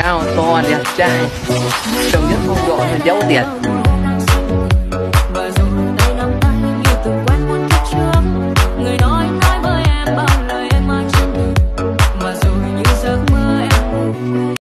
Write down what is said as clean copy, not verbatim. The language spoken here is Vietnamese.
cao to đẹp trai, chồng nhất không gọi là dấu tiền.